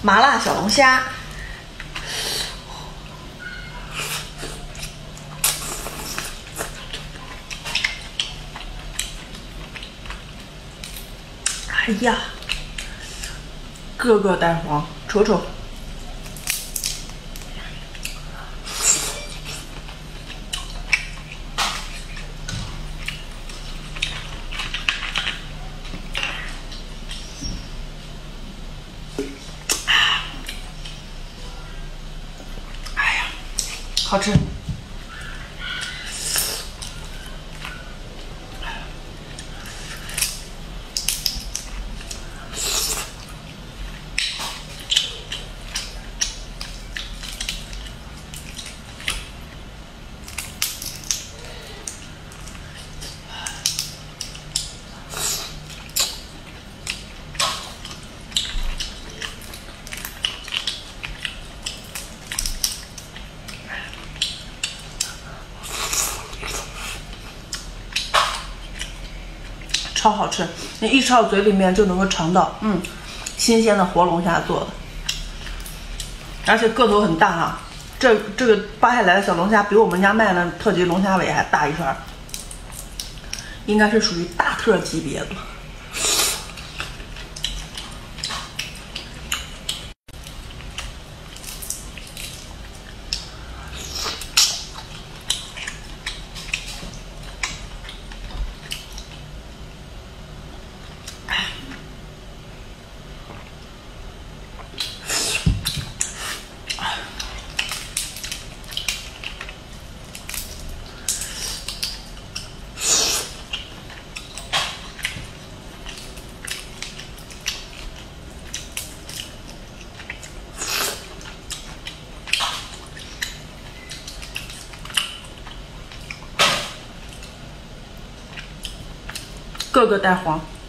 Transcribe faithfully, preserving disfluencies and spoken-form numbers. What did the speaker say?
麻辣小龙虾。哎呀，个个带黄，瞅瞅。哎呀，好吃。超好吃，你一吃到嘴里面就能够尝到，嗯，新鲜的活龙虾做的，而且个头很大啊。这这个扒下来的小龙虾比我们家卖的特级龙虾尾还大一圈，应该是属于大特级别的。个个带黄。